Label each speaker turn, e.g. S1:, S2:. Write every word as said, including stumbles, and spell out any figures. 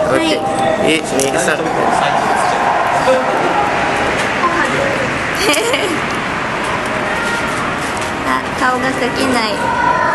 S1: はい。いち、に、さん。
S2: あ、顔が描けない。